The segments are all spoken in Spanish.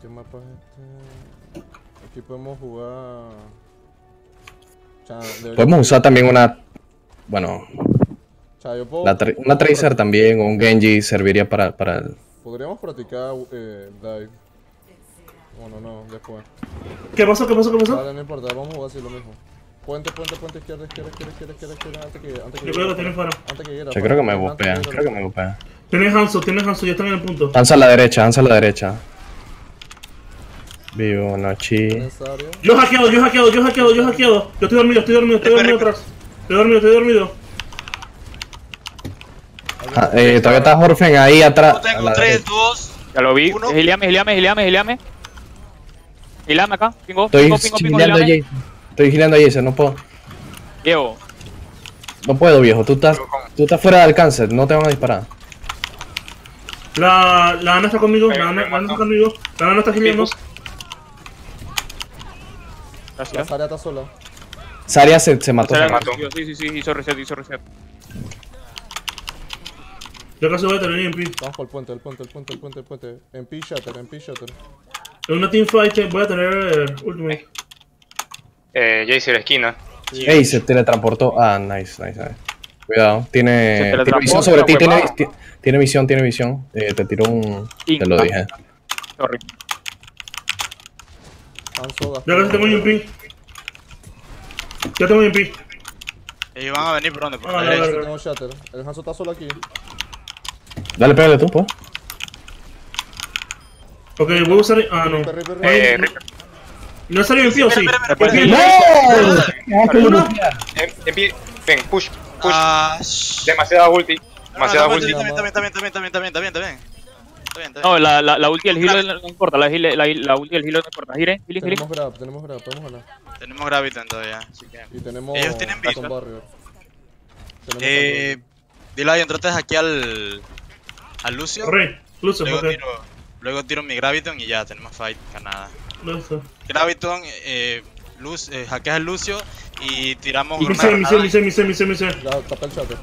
¿Qué mapa es este? Aquí podemos jugar... O sea, Podemos usar también una... Bueno... O sea, yo puedo, una Tracer también, o un Genji serviría para el... Podríamos practicar dive. Bueno, no, después. ¿Qué pasó? Vale, no importa, vamos a jugar así lo mismo. Puente, izquierda, antes que Yo creo que tiene fuera. Antes que hiera. Yo creo que me bupean, Tienes Hanzo, ya están en el punto. Hanzo a la derecha. Vivo, no chi. Necesario. Yo hackeado. Yo estoy dormido atrás. Estoy dormido. Todavía está Horfen ahí atrás. Yo tengo 3, 2. Ya lo vi. Uno. Giliame. Giliame acá. Pingo, Estoy giliame. gileando a Jason, no puedo. Diego. No puedo, viejo, tú estás fuera de alcance, no te van a disparar. La Ana está conmigo, la Ana está gileando. La Gracias. Zarya está sola. Zarya se mató. Sí, hizo reset. Yo casi voy a tener EMP. Vamos por el puente. MP Shatter. En una teamfight voy a tener ultimate. Jace a la esquina. Ey, se teletransportó. Ah, nice. Cuidado, tiene visión sobre ti, tiene visión. Te tiró un... Te lo dije. Sorry. Hanzo, Ya casi tengo EMP. Ellos van a venir por donde, por la la derecha. verga. tengo Shatter. El Hanzo está solo aquí. Dale, pégale tú, pues. Ok, voy a usar... Ah, no. Reaper. ¿No salió EMP o sí? ¡No! Ven, push. Ah, Demasiada ulti. Demasiada ulti. También. No, la ulti del healer no importa. La ulti del healer no importa. Gire. Tenemos grab, podemos ganar. Tenemos Graviton todavía, así que... Y tenemos... Ellos tienen Stone vision. Barrier. Tenemos Dilayo, trates aquí al Lucio. Lucio, ok. Luego tiro mi Graviton y ya tenemos fight ganada. Lucio. Graviton, hackeas al Lucio y tiramos Mi granada. C. Ya, tapa el Shatter.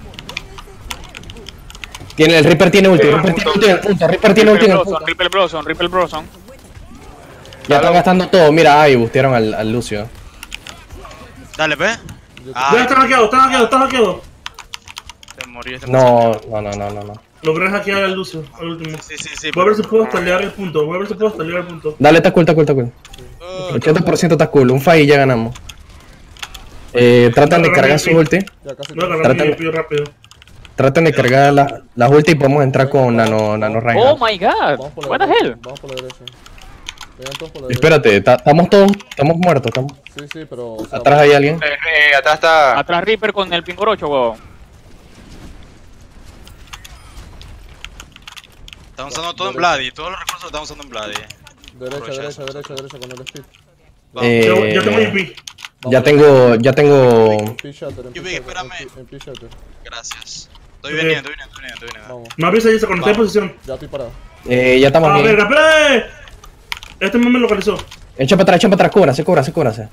El Reaper tiene ulti en el punto. Ripple Blossom. Ya están gastando todo, mira, ahí bustearon al Lucio. Dale, pe. Ya está hackeado. Te morí. No. Logré hackear al Lucio, al último. Sí. Voy a ver si puedo stalear el punto. Dale, está cool. 80% está cool, un fight y ya ganamos. Tratan de cargar su ulti. Ya casi. Voy a agarrar mi EMP rápido. Traten de cargar las ulti y podemos entrar con Nano Oh Reinhardt. my god. Vamos por la Buena derecha. hell. Vamos por la derecha. Vengan todos por la derecha. Espérate, estamos muertos. Sí, pero... o sea, Atrás hay alguien. Atrás está. Atrás Reaper con el pingorocho, huevón. Estamos usando todo en Bloody. Todos los recursos los estamos usando en Bloody. Derecha con el speed. Ya tengo EMP. Ya tengo. MP Shatter. Yubi, espérame. MP Shatter. Gracias. Estoy viniendo. Vamos. Me avisa Jason cuando esté en posición. Ya estoy parado. Ya estamos Ah, bien. verga, espera. Este me localizó. Echa para atrás, cúbrase.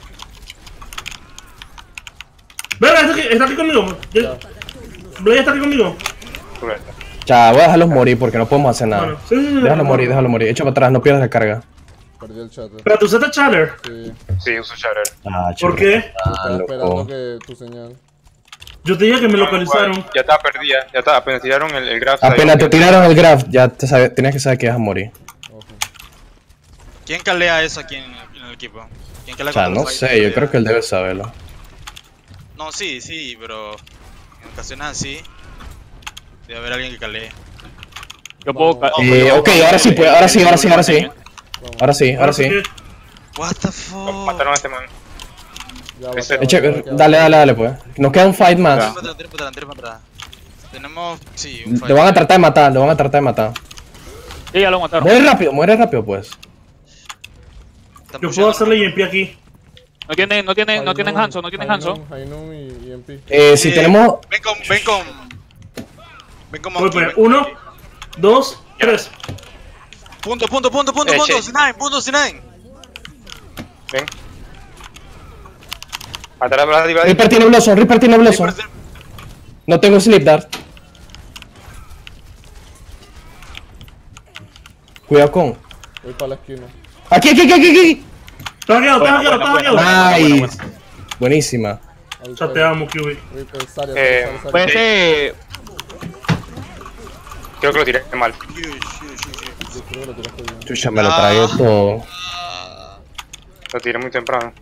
Verga, está aquí conmigo. Blade está aquí conmigo. Ya, voy a dejarlos morir porque no podemos hacer nada. Bueno, sí. Déjalo morir. Echa para atrás, no pierdas la carga. Perdí el Shatter. Pero tú usaste Chatter. Sí. Sí, uso Shatter. ¿Por qué? Estaba esperando que tu señal. Yo te dije que me localizaron. Ya estaba perdida. Ya está. Apenas tiraron el graph. Apenas te tiraron el graph, ya tenías que saber que vas a morir. Ojo. ¿Quién calea eso aquí en el equipo? ¿Quién calea O sea, contra no los sé, fighters? yo creo que él debe saberlo. No, sí, pero en ocasiones así debe haber alguien que calee. Yo puedo. Ok, ahora sí, pues, ahora sí. Ahora sí. What the fuck. Mataron a este man. Ya, Dale, pues. Nos queda un fight más. Tira para atrás. Tenemos, sí, un fight. Lo van a tratar de matar. Sí, ya lo mataron. Muere rápido, pues. Están Yo pushando. puedo hacerle EMP aquí. No tienen Hanzo. Hainun y MP. Si tenemos... Ven con Voy Monkey. pues, 1, 2, 3. Punto, Che. C9. Ven. Atrás, Bloody. Reaper tiene Blossom. No tengo Sleep Dart. Cuidado con... Voy para la esquina. Aquí. Está hackeado, está hackeado, está hackeado. Nice. Buenísima. Ahí Ya te amo, QB. Sale. Puede ser. Creo que lo tiré mal. Yo creo que lo tiraste bien. Chucha, me lo tragué todo. Lo tiré muy temprano.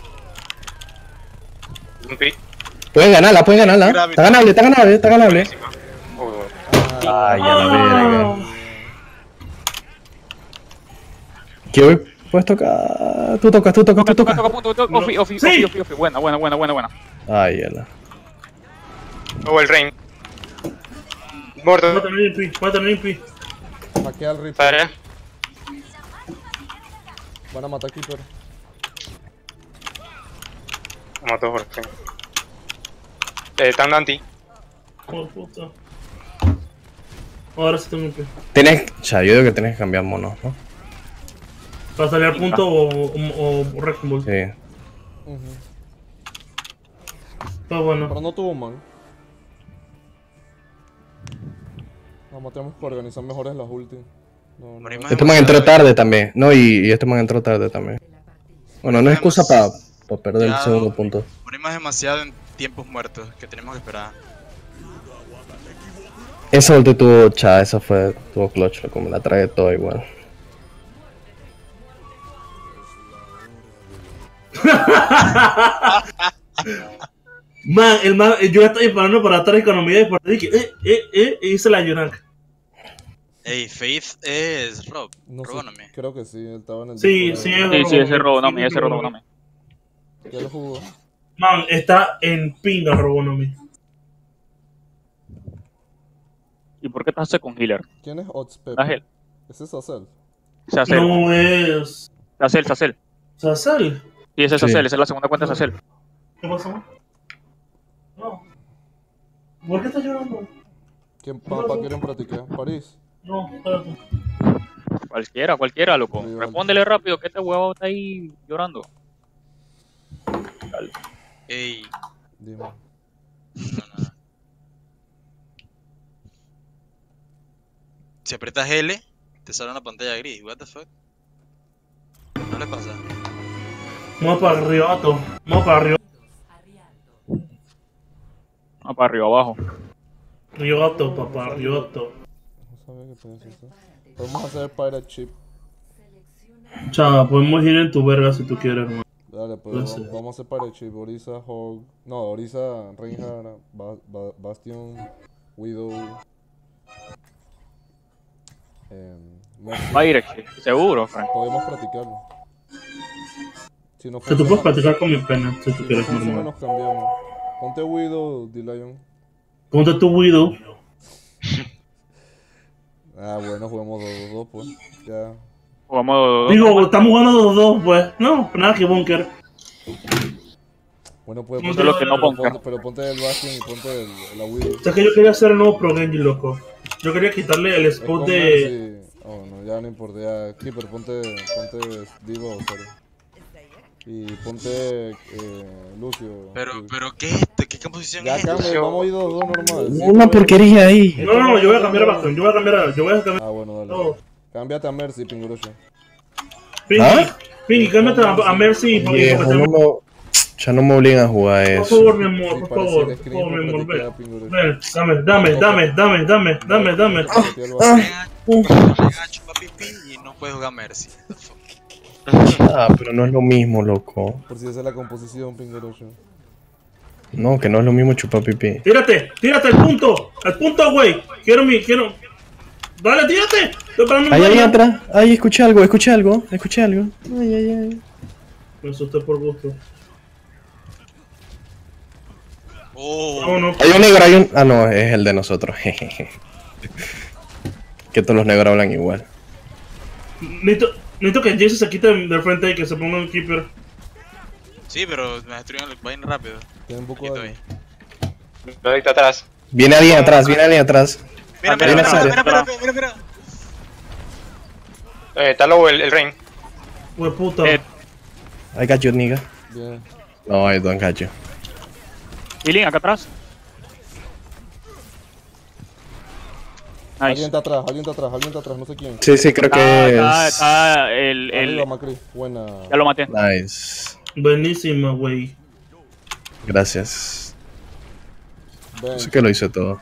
Un pi. Pueden ganarla. Gravity. Está ganable. Oh, Ay, a la verga. ¿Qué voy puesto acá? Tú tocas. Ofi. Buena. Ay, ya la. oh, el rain. Muerto. Va a tener impi. Hackea al Reaper. Para. Van a matar Keeper. Lo mató Jorge. Están anti. Por puta. Ahora sí tengo impi. Yo digo que tienes que cambiar monos, ¿no? ¿Para salir al punto o Wrecking Ball? Sí. Está bueno. Pero no tuvo mal. Vamos, tenemos que organizar mejores las ultis. No, Morimos Este man entró tarde también. No, y este man entró tarde también. Bueno, no es excusa para perder el segundo punto. Morimos demasiado en tiempos muertos que tenemos que esperar. Esa ulti tuvo tuvo clutch, loco, me la tragué todo igual. Man, yo estaba disparando para atrás economía y por ahí dije, y hice la Yunak. Ey, Faith es Rob. No sé, Robóname. creo que sí, él estaba en el Sí, Discord. Sí, ese Robonami. ¿Ya lo jugó? Man, está en pinga Robonomi. ¿Y por qué estás hace con healer? ¿Quién es Odds Pep? Ángel. ¿Ese es Azel? Sacel. No es... Sacel. ¿Sasal? Sí, ese es Sí. Sacel, esa es la segunda cuenta de Sacel. ¿Qué pasó? No. ¿Por qué estás llorando? ¿Quién papá quieren practicar? ¿París? No, espérate. Cualquiera, loco. Sí, vale. Respóndele rápido, que este huevo está ahí llorando. Dale. Ey, Dime. no. Si aprietas L, te sale una pantalla gris. What the fuck? ¿No le pasa? Vamos para arriba, Otto. Vamos para arriba. Ah, para arriba, abajo. Rioto, papá, Rioto. No sabía que podía hacer eso. Podemos hacer Pirate Chip. Chava, podemos ir en tu verga si tú quieres, hermano. Dale, pues No sé. vamos a hacer Pirate Chip. Orisa, Hog. No, Orisa, Reinhardt, Bastion, Widow. Mercy. Va a ir, seguro, Frank. Podemos practicarlo. Si no Que tú puedes platicar con mi pena, si tú si no quieres, funciona, hermano. nos cambiamos. Ponte Widow, D-Lion. Ponte tu Widow. Ah, bueno, jugamos 2-2, pues. Ya. Jugamos Digo, estamos jugando 2-2, pues. No, nada que bunker. Bueno, pues Eso es lo que no ponga. pero ponte el Bastion y ponte la Widow. O sea que yo quería hacer el nuevo Pro Genji, loco. Yo quería quitarle el Es spot con de... Mercy. Oh, no, ya no importa. Ya, Keeper, ponte Diva o Zero. Y ponte Lucio. Pero, Sí. ¿qué es esto? ¿Qué composición Ya es esta? cambia, vamos a ir 2-2 normal. Sí, Una porquería ahí. No, yo voy a cambiar a Bastion. Yo voy a cambiar Ah, bueno, dale. todo. Cámbiate a Mercy, Pingurucho. Pingy, cámbiate a Mercy. Viejo, ya no me obligan a jugar Por eso. favor, mi amor, por Parece favor. el Por screen favor, mi amor, para ven. practicar Pingurucho. Ven, dame. Practicar el Bastion. Venga, chupa pipí y no puedes jugar Mercy. What the fuck? Ah, pero no es lo mismo, loco. Por si esa es la composición, Pingurucho. No, que no es lo mismo chupar pipí. Tírate al punto, güey. Quiero. Dale, tírate. Estoy esperando Ahí mi atrás. Ay, escuché algo. Ay. Me asusté por gusto. Oh, Vámonos. Hay un negro, Ah, no, es el de nosotros. jejeje. Que todos los negros hablan igual. Necesito que Jason se quite del frente y que se ponga un keeper. sí, pero me destruyen el vaina rápido. Tienen un poco Quieto de... ahí. Lo dicta atrás. Viene alguien atrás. Mira. Está low el rain. Güey, puta. I got you, nigga. Bien. No, I don't got you. Healing, acá atrás. Alguien está atrás, no sé quién. Sí, creo que Está Arriba, Macri. Buena. Ya lo maté. Nice. Buenísima, güey. Gracias. Ven. Sé que lo hice todo.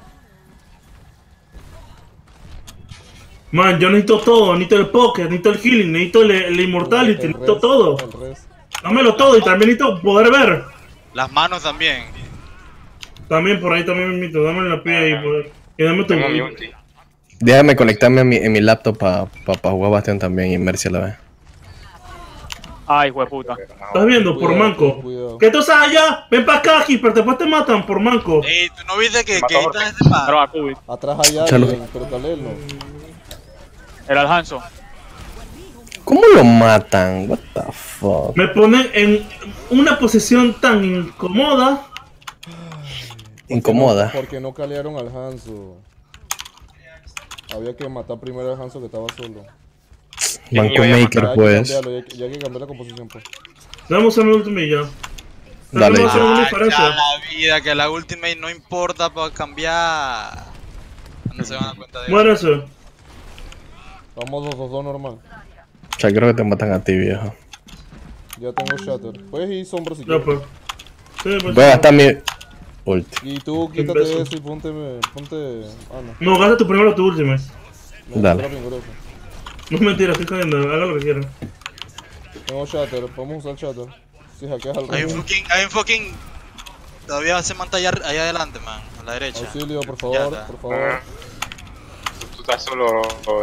Man, yo necesito todo. Necesito el poker, necesito el healing, necesito el immortality, necesito todo. El res. Dámelo todo y también necesito poder ver. Las manos también. También por ahí también me invito. Dame la pie ahí, poder. Y dame tu... Tengo mi ulti. Déjame conectarme en mi laptop para jugar Bastion también y Mercy a la vez. Ay, hueputa. ¿Estás viendo? Por manco. Cuidado. ¿Qué tú sabes allá? Ven para acá, Keeper, después te matan por manco. Ey, ¿tú no viste que mató quitan este man? Pero a Kubi. Atrás hay Chalo. alguien, pero Kalel no. Era el Hanzo. ¿Cómo lo matan? What the fuck? Me ponen en una posición tan incómoda. Incomoda. Porque no calearon al Hanzo. Había que matar primero al Hanzo que estaba solo. Banco Yo voy a Maker, Ya hay que pues. cambiarlo, ya hay que cambiar la composición, pues. Dame usar mi ultimate ya. Dale. Vamos a hacer una Ah, diferencia. ya la vida, que la ultimate no importa para cambiar. No se van a dar cuenta de eso. Muere eso. Vamos 2-2 normal. Ya creo que te matan a ti, viejo. Ya tengo Shatter. Puedes ir sombra si Ya, quieres. pues. Sí, pues. Voy a gastar mi ulti. Y tú Qué quítate imbécil. eso y ponte... Ah, no. No, gasta tu primero tu ultimate. Me Dale. espera bien grueso. No es mentira, estoy jodiendo. Haga lo que quieran. Tengo Shatter, podemos usar Shatter. Si hackeas al Hay rey. un fucking. Todavía se manta allá adelante, man. A la derecha. Auxilio, por Ya favor, está. por favor. Tú estás solo.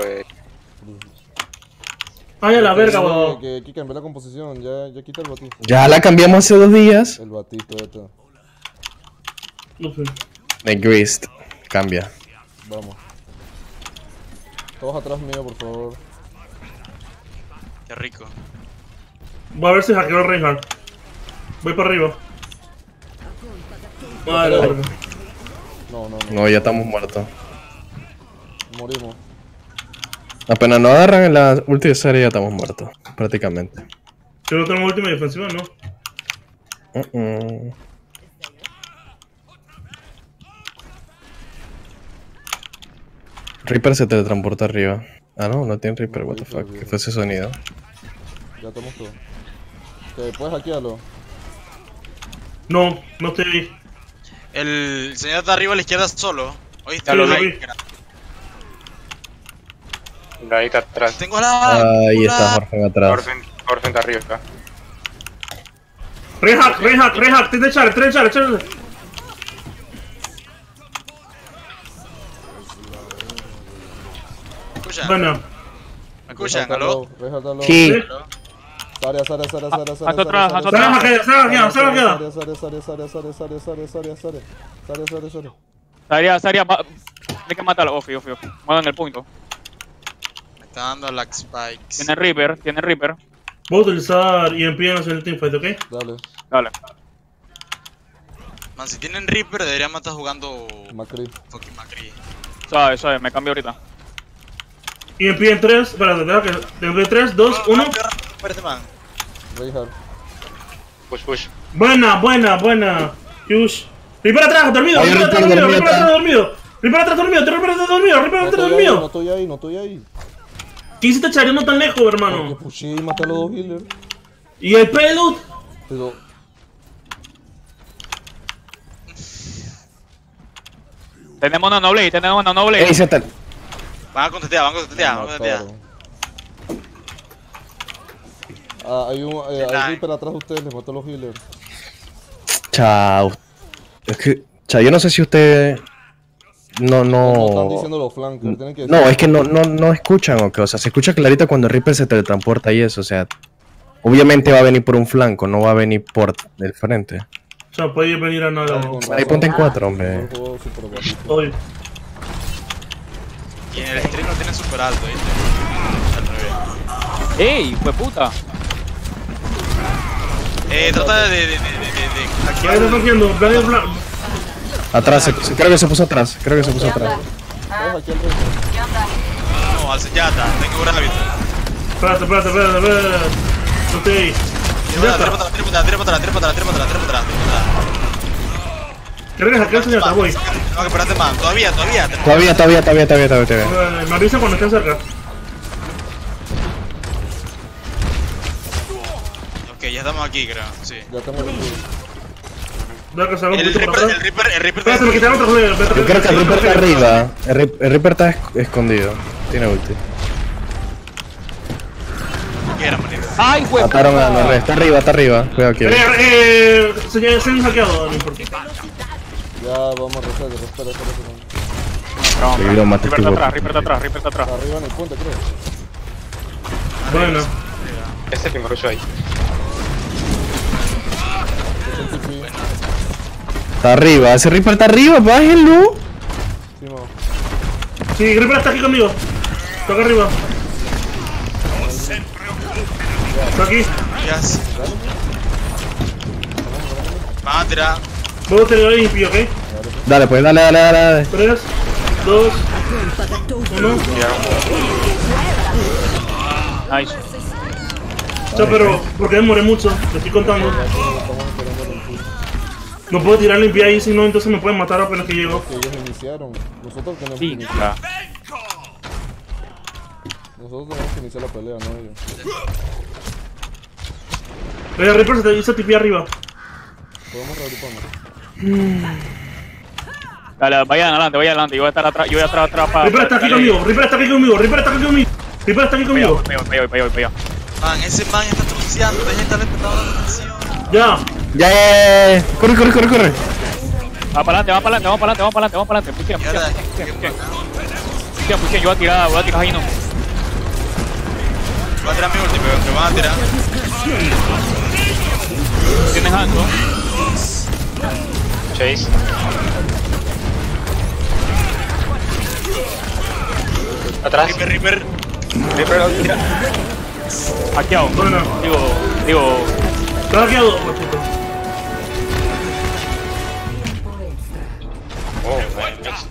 Ay, a la verga, Sí, weón. que hay que cambiar la composición, ya quita el batiz. Ya la cambiamos hace 2 días. El batiz, todo. No sé. Negrist. Cambia. Vamos. Todos atrás mío, por favor. Qué rico. Voy a ver si hackeo a Reinhardt. Voy para arriba. Ay, la verga. No. No, ya estamos muertos. Morimos. Apenas nos agarran en la ulti de serie ya estamos muertos. Prácticamente. Si no tenemos última defensiva, no. Reaper se teletransporta arriba. Ah, no, no tiene Reaper, what the fuck. ¿Qué fue ese sonido? Ya estamos todos. Ok, puedes hackearlo. No, no estoy ahí. El señor está arriba a la izquierda solo. ¿Oíste? Ya lo Ay, vi. Ahí está atrás. Tengo la. Ahí está Jorge atrás. Orfen está arriba acá. Reinhardt, tienes echarle. ¿Me escuchan? Bueno, ¿Me escuchan? ¿Aló? Réjatalo. Sí. Saria. Hanzo atrás, Hanzo se atrás. va a quedar. Saria. Saria, tiene que matarlo. Ofi. Muevan el punto. Me está dando Lack Spikes. Tiene Reaper. Voy a utilizar EMP en el teamfight, ¿ok? Dale, Dale. Man, si tienen Reaper deberíamos estar jugando Macri. fucking Macri. Suave, me cambio ahorita. EMP en 3, espérate, deja que. En 3, 2, 1. Espérate, man. Reinhardt. Push. Buena. Huge. Reaper atrás, dormido. Hay un Reaper atrás, Reaper dormido. Reaper atrás, dormido. No estoy ahí. ¿Qué hiciste chareando tan lejos, Porque hermano? pushé y maté a los 2 healers. ¿Y el payload? Pero... Tenemos una noble. Ey, se está. Van a contestar. mataron. Hay Reaper atrás de ustedes, les mató a los healers. Chao. Es que. Chao, yo no sé si ustedes. No están No. diciendo los flankers, tienen que No, es que no escuchan o qué. O sea, se escucha clarito cuando el Reaper se teletransporta y eso. O sea, obviamente va a venir por un flanco, no va a venir por el frente. O sea, puede venir a nada. Ahí ponte en 4, hombre. El juego super bajito. Hoy. Y en el stream lo tienen super alto, ¿viste? Al revés. ¡Ey, puta! Trata de Ahí hackear está cogiendo. Atrás, creo que se puso atrás. ¿Puedes hackear el Reaper? No, al Senyata, tengo gravity. Espérate. No estoy ahí. Tira para atrás. Creo que hackeas ya está, voy. Tengo que esperarte más. Todavía. Todavía. Me avisa cuando estén cerca. Ok, ya estamos aquí, creo. Sí. Ya tengo el escudo. Deja que salga un El poquito por atrás. Reaper. Espera, se me quitaron otros juegos. Yo creo que el Reaper está arriba. El Reaper está escondido. Tiene ulti. ¿Qué era, manito? ¡Ay, güey! Mataron a Norre. Está arriba. Cuidado aquí. Se han hackeado, no importa. Ya vamos a reset, espera. Sí, lo maté, Reaper tipo. está atrás. Arriba en el puente, creo. Bueno. Ese primero yo ahí. Es un TP. Está arriba. Ese Reaper está arriba. Bájenlo. Sí, mo. Sí, Reaper está aquí conmigo. Está acá arriba. Está aquí. Yes. Van a tirar. Vamos a tener limpio, ¿ok? Dale, pues, dale. 3, 2, 1. Nice. Ya, pero, porque demoré mucho, te estoy contando. No puedo tirar limpia ahí, si no, entonces me pueden matar apenas que llego. Que ellos iniciaron. Nosotros tenemos que iniciar. Pinga. Nosotros tenemos que iniciar la pelea, no ellos. Vaya, Reaper se te hizo tipi arriba. Podemos reagruparnos. Dale, vayan adelante. Yo voy a estar atrás para... Reaper está aquí conmigo. Pega. Man, ese man está trunciando. Deja de estarle prestando atención. Ya. Ya. Corre. Vamos para adelante. Puchen. Mierda, Yo voy a tirar ahí, no. Voy a tirar mi ulti, pero me van a tirar. Tienes algo. Chase. Atrás. Reaper. Reaper, tira. Hackeado. Bueno. Digo... Está hackeado. Puto. Oh, man, next.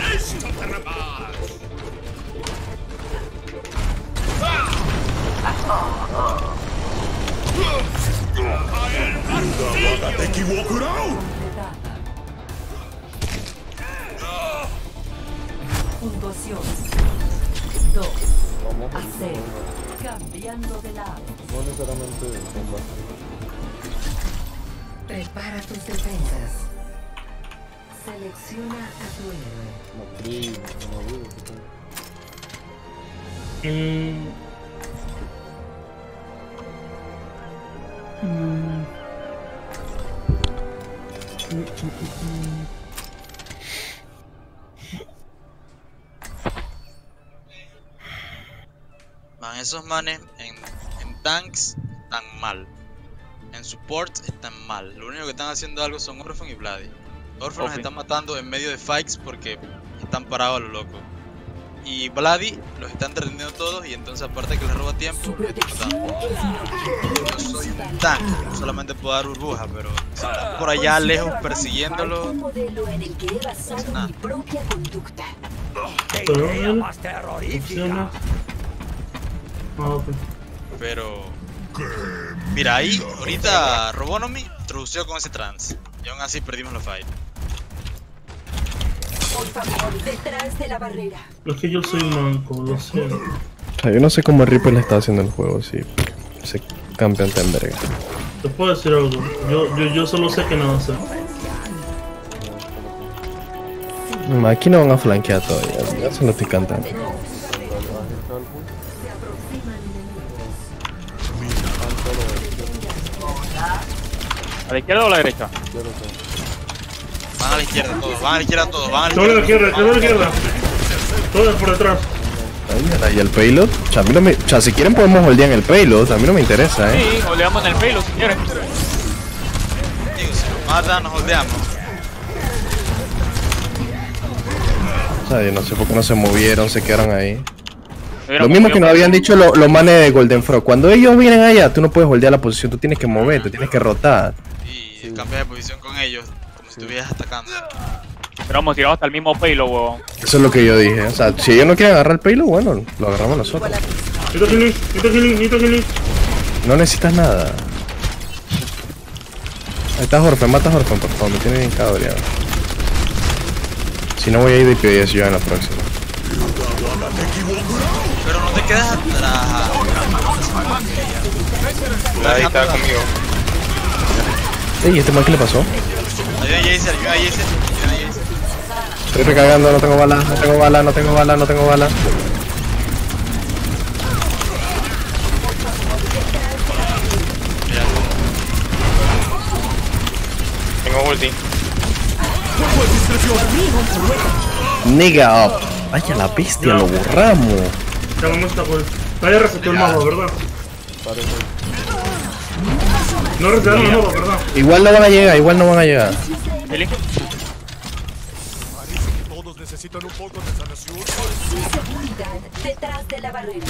Puntuación 2 Vamos a a 0. Cambiando de lado. no necesariamente combate. Prepara tus defensas. Selecciona a tu héroe. Matriz, no vivo, ¿qué tal? Man, esos manes en tanks están mal. En support están mal. Lo único que están haciendo algo son Orphan y Vladi. Orphan los están matando en medio de fights porque están parados a lo loco. Y Vladi los están reteniendo todos y entonces aparte que les roba tiempo, los están matando. Yo soy un tank, solamente puedo dar burbuja, pero si están por allá lejos persiguiéndolo, Un modelo en el que he basado nada. mi propia conducta. Funciona. Ok. pero... Mira, ahí ahorita Robonomy introdució con ese trance y aún así perdimos la fight. Por favor, detrás de la barrera. Es que yo soy manco, lo sé. O sea, yo no sé cómo Reaper le está haciendo el juego, sí. Ese campeón está en verga. Te puedo decir algo. Yo solo sé que nada hacer. Aquí no van a flanquear todavía, ya se lo estoy cantando. ¿A la izquierda o a la derecha? Van a la izquierda todos, van a la izquierda todos, van a la Todo a la izquierda. izquierda, todo a la izquierda. Todo por detrás. Ay, y el payload, o sea, a mí no me, o sea, si quieren podemos holdear en el payload, a mí no me interesa, Sí, holdeamos en el pelo si quieres. Digo, si nos matan, nos holdeamos. O sea, yo no sé por qué no se movieron, se quedaron ahí. Hubiera Lo mismo movido que nos más. habían dicho los manes de Golden Frog. Cuando ellos vienen allá, tú no puedes holdear la posición, tú tienes que moverte, tienes que rotar. Y cambias de posición con ellos, como si estuvieras atacando. Pero hemos tirado hasta el mismo payload, huevón. Eso es lo que yo dije. O sea, si ellos no quieren agarrar el payload, bueno, lo agarramos nosotros. Necesito healing. No necesitas nada. Ahí está Jorge, mata a Jorge, por favor, me tiene bien cabreado. Si no voy a ir de PDS yo en la próxima. Pero no te quedas atrás. Nadie está conmigo. Ey, ¿este man qué le pasó? Ayuda a Jason, ayuda a Jason. Estoy recargando, no tengo bala, no tengo bala, no tengo bala, no tengo bala. Tengo ulti. Nigga up. Vaya la bestia, lo borramos. Ya vamos a por. Nadie resetó el mapa, ¿verdad? No resetaron el mapa, ¿verdad? Igual no van a llegar, igual no van a llegar. Seguridad detrás de la barrera.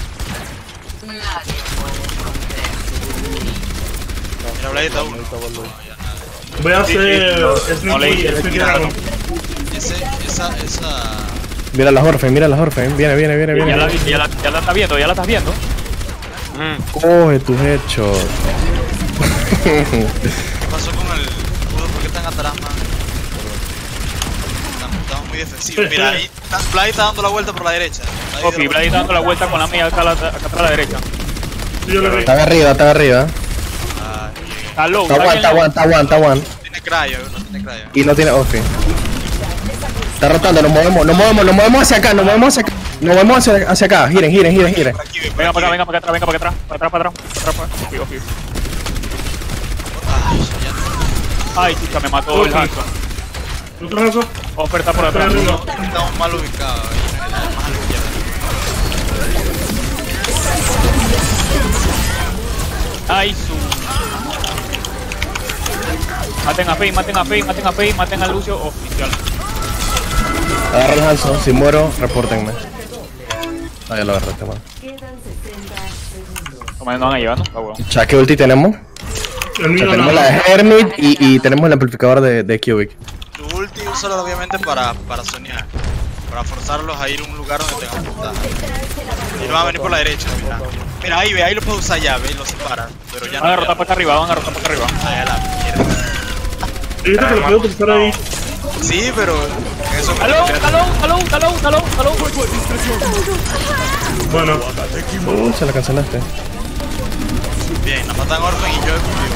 Mira, Blade está uno. Voy a hacer No Sneak leí, y Sneak Dragon. Esa. Mira las Orphan, mira las Orphan. Viene, viene, viene, Ya la viene. estás viendo, ya la estás viendo. Coge tus hechos. ¿Qué pasó con el escudo? ¿Por qué están atrás, man? Estamos muy defensivos. Mira, ahí Blade está dando la vuelta por la derecha. Ok, Blade está dando la vuelta con la mía acá atrás a la derecha. Sí, yo lo vi. Está arriba, está arriba. Está low, Está one, está one, está one, está one. No tiene cryo, no tiene cryo. Y no tiene Orphan. Está rotando, nos movemos hacia acá, nos movemos hacia acá. Giren, giren, giren, giren. Por aquí, Venga para acá, venga para atrás, para atrás. Ay, chica, me mató el Hanson. ¿Tú traes eso? Oferta por atrás. Estoy arriba. Estamos mal ubicados. Más a la izquierda. Ay, su. Maten a Faye, maten a Lucio oficial. Agarra el Hanson, si muero, repórtenme. Ah, ya lo agarraste, man. Quedan 60 segundos. ¿Cómo no van a llevar, no? Ah, huevón. ¿Sabes qué ulti tenemos? El mío Tenemos no. la de Hermit y tenemos el amplificador de Cubic. Tu ulti úsalo obviamente para soñar. Para forzarlos a ir a un lugar donde tengan ventaja. Y no van a venir por la derecha, mira. Mira, ahí ve, ahí lo puedes usar ya, ve, lo separa. Pero ya Van a no. rotar para acá arriba, van a rotar para acá arriba. Ay, a la mierda. Dijiste que lo puedo utilizar ahí. Sí, pero eso Talón. Bueno, Se la cancelaste. bien, nos matan Orphan y yo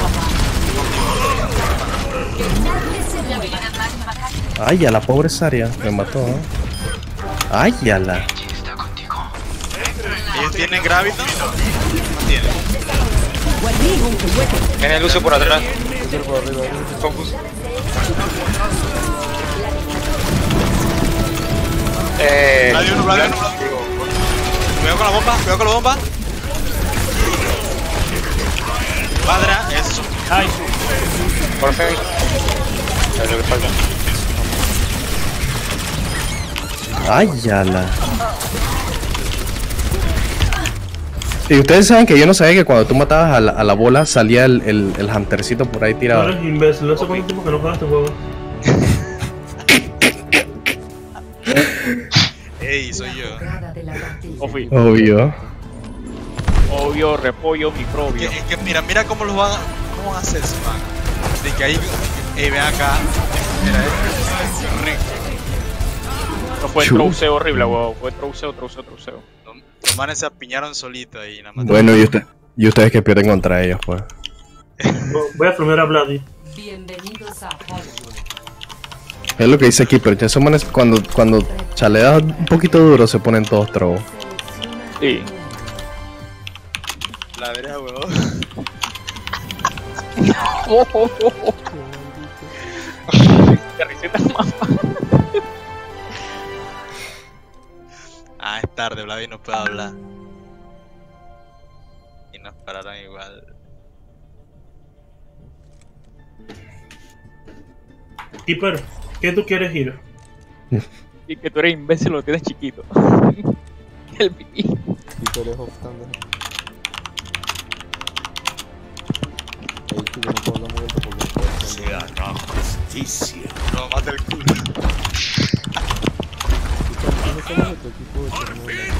Ay, a la pobre Zarya, me mató. Ay, a la. ellos tienen Graviton. No tienen. Viene el Lucio por atrás. Focus. Blade uno. Cuidado con la bomba, Padra, eso. Ay, su. Por fin. Es lo que falta. Ay, a la. Y ustedes saben que yo no sabía que cuando tú matabas a la bola salía el hamstercito por ahí no tirado. eres imbécil. ¿Hace cuánto tiempo que no juegas este juego? Ey, soy yo. Entrada de la partida. Obvio. Repollo, microbio. Es que mira cómo los van a hacer, man. De que ahí, ven acá. Mira, rico. No fue trouceo horrible, huevón. Fue trouceo. Los manes se apiñaron solitos ahí, nada más. Bueno, y ustedes que pierden contra ellos, pues. Voy a flamear a Bloody. Bienvenidos a Hollywood. Es lo que dice aquí, pero esos manes cuando chaleas un poquito duro se ponen todos trobos. Sí. La verga, huevón. Qué risita más. Ah, es tarde, Vladi no puede hablar. Y nos pararon igual. Keeper, ¿qué tú quieres ir? Y que tú eres imbécil, lo tienes chiquito. El pipí. Peter es off-standard. Ahí que yo no puedo hablar muy alto porque no puedo hacer No, mata el culo. ¿Quiénes somos de tu equipo de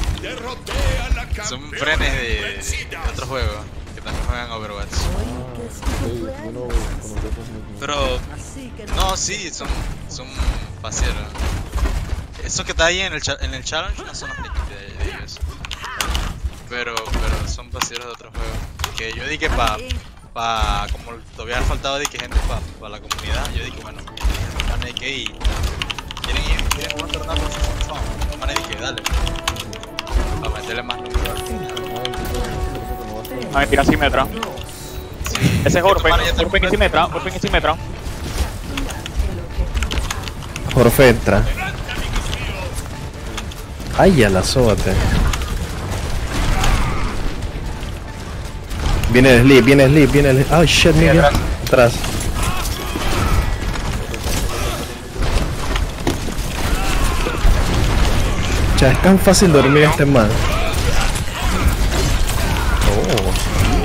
Chernobyl? Son frenes de otro juego que también juegan Overwatch. Sí, yo no conocía Cosmic. Pero, no, sí, son facieros. Esos que está ahí en el challenge no son los nicknames de ellos. Pero son facieros de otro juego. Que yo dije como todavía ha faltado de que gente para la comunidad, yo dije bueno, van a ir y quieren jugar torneo con su van a ir que dale. Para meterle más número al final. A ver, tira Symmetra. Sí. Ese es Orpen y Symmetra, Orpen y Symmetra. Orfetra. Ay, a la sóbate. Viene el sleep, viene el sleep, viene el sleep. Oh shit, mira. Atrás. Ya, es tan fácil dormir este man. Tengo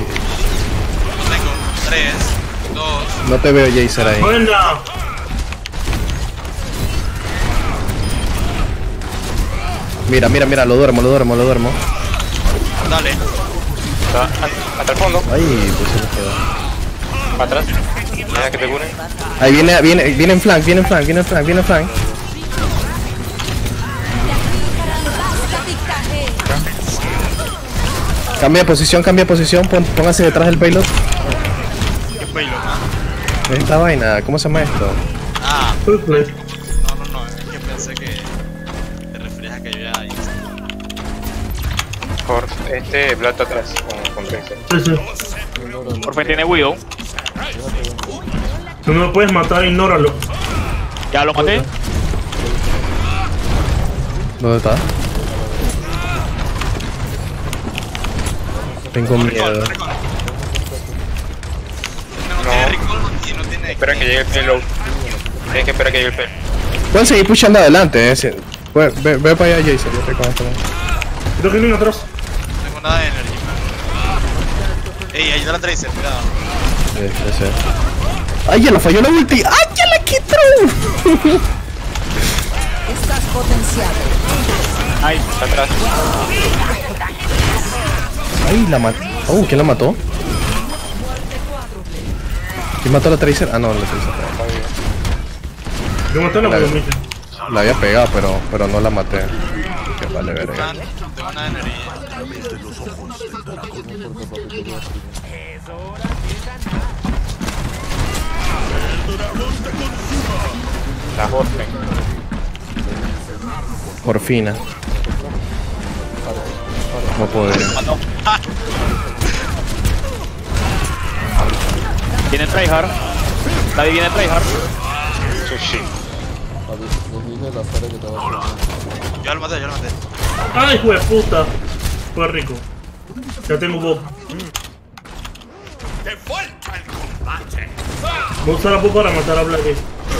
3, 2. No te veo, Jacer, ahí. ¡Buena! Mira, mira, mira, lo duermo. Dale. Hasta el fondo. Ay, pues se me quedó. Para atrás. Deja que te curen. Ahí viene en flank, viene en flank. Cambia de posición, póngase detrás del payload. ¿Qué payload, man? Esta vaina, ¿cómo se llama esto? Ah, Full play. no, es que pensé que te referías a que yo ya hice. Por Blatt atrás con Tracer. Sí, sí. Orpen tiene Widow. Si no lo puedes matar, ignóralo. Ya lo maté. ¿Dónde está? Tengo miedo. No tiene recall y no tiene. Espera que llegue el payload. Tienes que esperar que llegue el payload. Pueden seguir pushando adelante, Ve para allá, Jason, yo te conozco. Creo que viene atrás. No tengo nada de energía. Ey, ahí está la Tracer, cuidado. Sí. ¡Ay, ya la falló la ulti! ¡Ay, ya la quitó! Estás potenciado. Ay, Está atrás. ¡Ay, la mató! Oh, ¿quién la mató? ¿Quién mató a la Tracer? Ah, no, la Tracer. Yo maté a la palomita. La había pegado, pero no la maté. Que vale, verga. No tengo nada de energía. La Orpen. Morfina. No puedo. viene tryhard. Daddy viene tryhard. Sushi. Les dije la tarea que estaba haciendo. Yo lo maté. ¡Ay, hijo de puta! Fue rico. Ya tengo Bob. Voy a usar la Bob para matar a Blackie.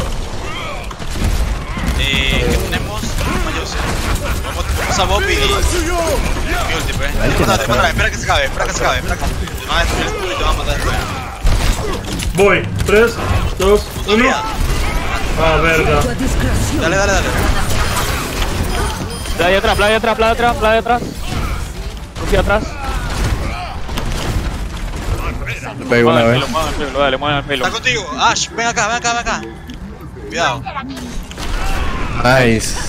¿Qué tenemos? Vamos a Bob y mi ulti, pues. Espera que se acabe. Te van a destruir el escudo y te van a matar después. Voy. 3, 2, 1. Ah, verga. Dale. Playa atrás. Rufia atrás. Pego una vez. Dale, mueve el pelo. Está contigo. Ash, ven acá. Cuidado. Nice.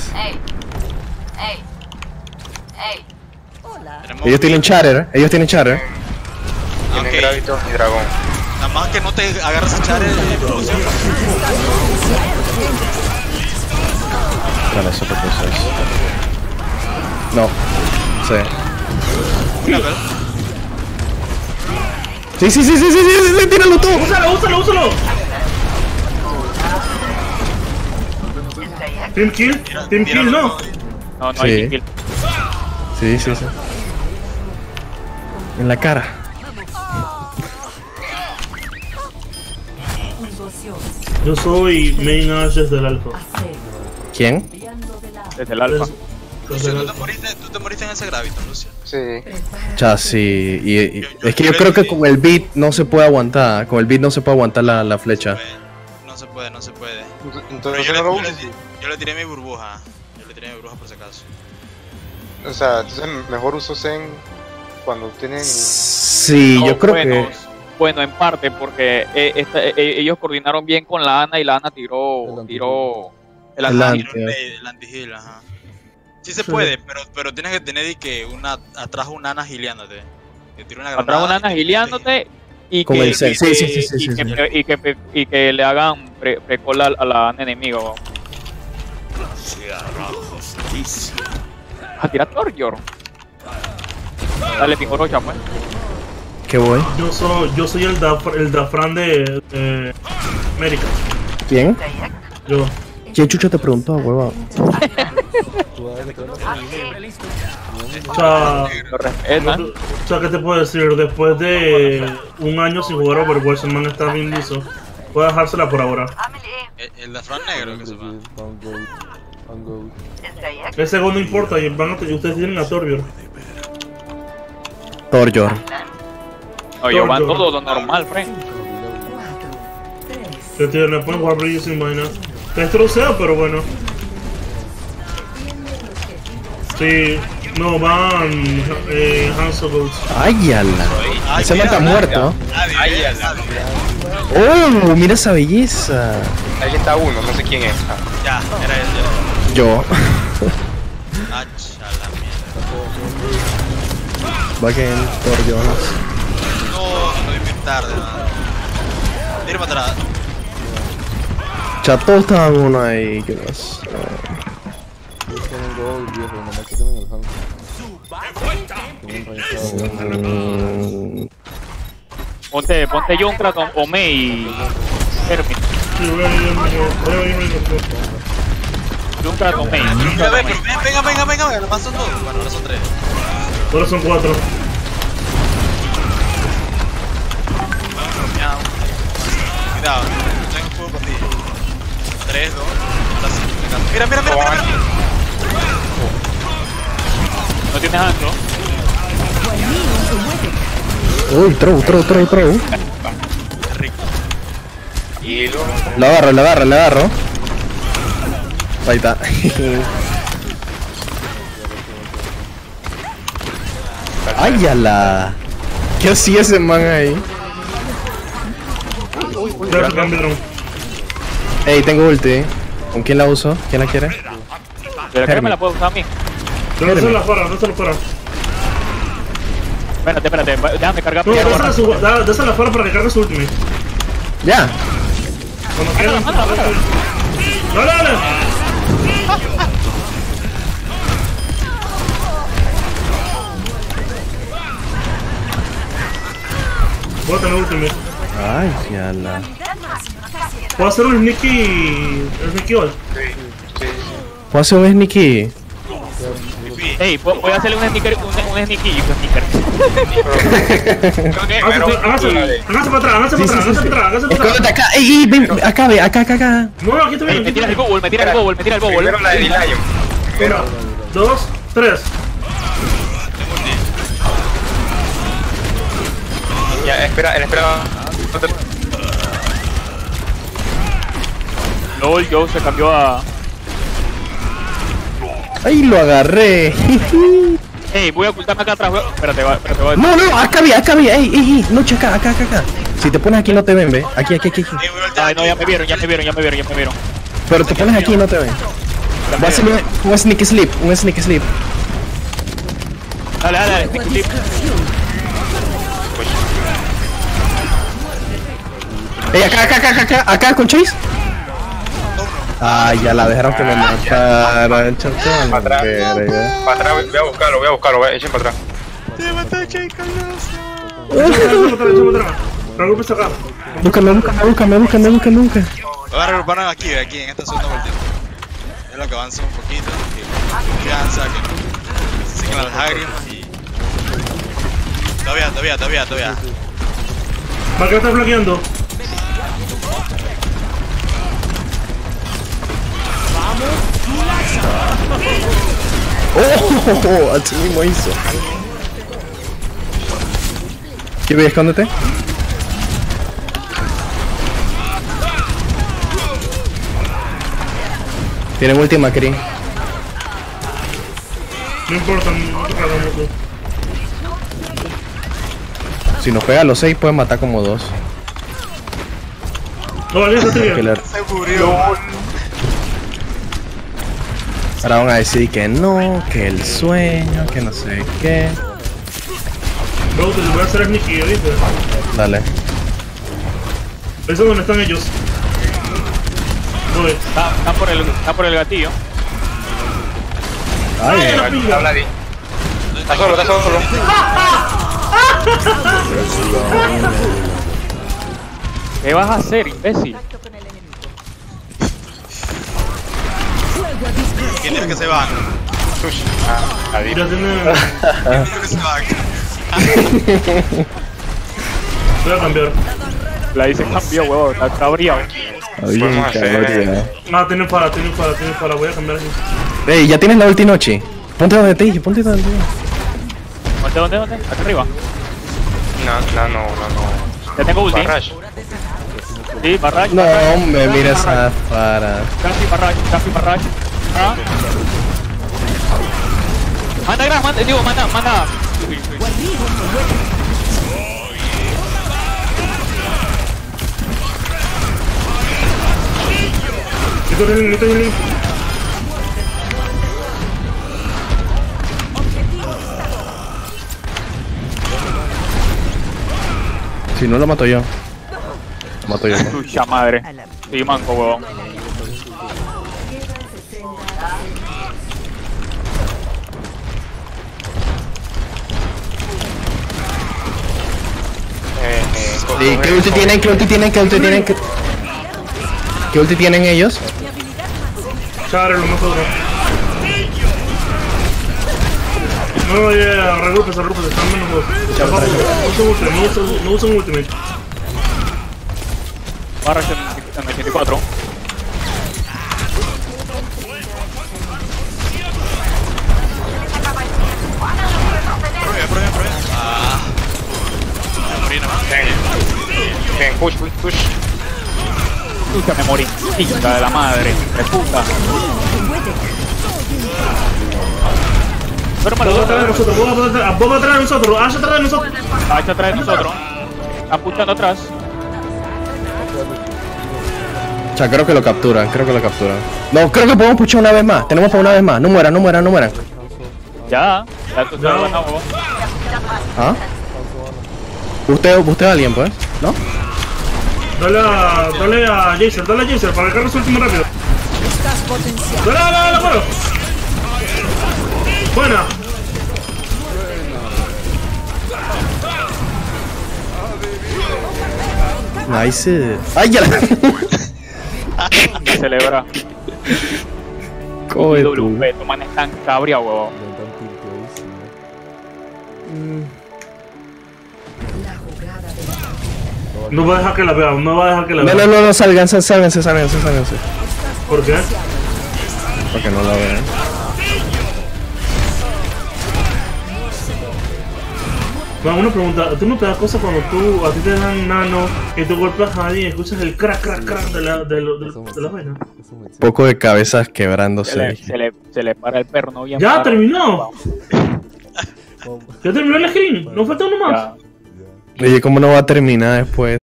Tenemos Ellos tienen chatter. Tienen Ok. Gravito y Dragón. Nada más que no te agarras a echar el promoción. Bueno, eso que puse eso. No. Sí. Mira, pero. Sí, tíralo tú. ¡Úsalo! Team kill, no. No Sí. hay kill. Sí. En la cara. Yo soy main Ash desde el alfa. ¿Quién? Desde el alfa. Lucio, tú te moriste en ese gravito, Lucio. Sí. Ya, sí. Y es que yo creo que con el beat no se puede aguantar. Con el beat no se puede aguantar la flecha. No se puede. Pero Entonces yo no lo le uses. yo le tiré mi burbuja. Por si acaso. O sea, entonces mejor uso Zen cuando tienen. Sí, yo creo que. Bueno, en parte porque ellos coordinaron bien con la Ana y la Ana tiró el anti-heal, ajá. Sí se puede, pero tienes que tener atrás una Ana gileándote. Que tire una granada. Atrás una Ana gileándote y que le hagan precola a la Ana enemigo. A tirar Torjor. Dale, Pingorocha, pues. ¿Qué voy? Yo soy el Dafran de América. ¿Quién? Yo. ¿Quién chucha te preguntó, hueva? O sea, ¿qué te puedo decir? Después de un año sin jugar Overwatch, el man está bien liso. Puedo dejársela por ahora. El Dafran negro que se va. El segundo no importa, y ustedes tienen a Torjor. Torjor. Oye, van todo lo normal, friend. Que tío, le ponen jugar brillo sin vaina. Te destrocea, pero bueno. Sí, no, van Hansables. Ay, ala. Ese man está muerto. Oh, mira esa belleza. Ahí está uno, no sé quién es. Ya, era él. Yo. Hacha la mierda. Va que en Torjor. No, estoy bien tarde, man. Tira para atrás. Chato estaba uno ahí, ¿qué más? Ponte Junkrat o Mei. Hermit. Junkrat o Mei. Venga, nomás son dos. Bueno, ahora son tres. Ahora son 4. Cuidado, tengo fuego por ti. 3, 2, ahora sí. Mira. No tienes anclo. Uy, throw. Rico. Hilo. Lo agarro. Ahí está. Ay, ala. ¿Qué hacía ese man ahí? Ey, tengo ulti. ¿Con quién la uso? ¿Quién la quiere? Pero que me la puedo usar a mí. No se la fuera. Espérate, déjame cargar. No, dásela fuera para que cargue su ultimate. Ya. Cuando quieran. Dale. Voy a tener ultimate. Ay, ala. ¿Puedo hacer un sneaky ult? ¿Puedo hacer un sneaky? Ey, voy a hacerle un sneaker. Hágase para atrás. Escóndete acá. Ey, ven, acá. No, aquí estoy bien. Me tira el bobble. Primero la de D-Lion. 1, 2, 3. Ya, espera. LOL, Joe se cambió a... Ay, lo agarré. Ey, voy a ocultarme acá atrás. Espérate, voy. No, acá había. Ey, no, acá. Si te pones aquí no te ven, ve. Aquí. Ay, no, ya me vieron. Pero te pones aquí y no te ven. Voy a hacer un sneak sleep. Dale, sneak sleep. Ey, acá con Chase. Ay, ya la dejaron que me mataran, chaval. Para atrás, voy a buscarlo, echen para atrás. Te maté, Chase, Carlos. Échame atrás. Preocúpese acá. Búscame. Voy a reagruparnos aquí en esta segunda vuelta. Es lo que avanza un poquito. Que avanza, que se sequen las lágrimas y... Todavía. ¿Para qué estás bloqueando? Oh, así mismo hizo. Kirby, escóndete. Tienen última, Kiri. No importa, no hagamos tú. Si nos pega a los 6 pueden matar como 2. No, vale, está bien. Killer. Se murió. Ahora van a decir que no, que el sueño, que no sé qué. Luego te voy a hacer sneaky, ¿viste? Dale. Eso es donde están ellos. Voy. Está por el gatillo. Ay, la pinga! Habla bien. Está solo, está solo. ¿Qué vas a hacer, imbécil? ¿Quién es que se van? Adiós. Ya tiene... ¿Quién es que se van? Voy a cambiar. La dice cambió, huevón. Está cabreado. Podemos hacer- Ah, tienen para. Voy a cambiar aquí. Ey, ya tienes la ulti noche. Ponte donde te dije, ponte donde te dije. ¿Dónde? Acá arriba. No. Ya tengo ulti. Barrage. Sí, barrage. No, hombre, mira esa para. Casi barrage. Ah. Manda Graf, manda. Esto es Si no lo mato yo. Lo mato yo. Chucha madre. Sí, manco, huevón. ¿Qué ulti tienen? ¿Qué ulti tienen? ¿Qué ulti tienen? ¿Qué ulti tienen ellos? Chare, lo más otro. No, ya, regrúpese, están menos dos. No usan ultimate. Barrage en 84. Prueba. Ah. Me morí nomás. Bien, push. Chucha, me morí. Hija de la madre. De puta. Pero me lo Vamos atrás de nosotros, vamos atrás de nosotros, hacia atrás de nosotros. Hacha atrás de nosotros. Están puchando atrás. O sea, creo que lo capturan. No, creo que podemos puchar una vez más. Tenemos para una vez más. No mueran. Ya tú estás ganando, huevón. ¿Ah? Usted es alguien, pues, ¿no? Dale a Jacer para que resulte más rápido. Estás potencial. Dale, bueno. Buena. Nice. ¡Ay, ya! Celebra. Coge tú. IWP, tu man están cabreados, huevón. No va a dejar que la vea, No, sálganse. ¿Por qué? Porque no la vean. Bueno, una pregunta, ¿tú no te das cosa cuando a ti te dan nano y tú golpeas a alguien y escuchas el crack de la vaina? Poco de cabezas quebrándose. Se le para el perro, no bien. ¡Ya parado. terminó! ¿Ya terminó el screen? ¿No falta uno más? Ya. Oye, ¿cómo no va a terminar después?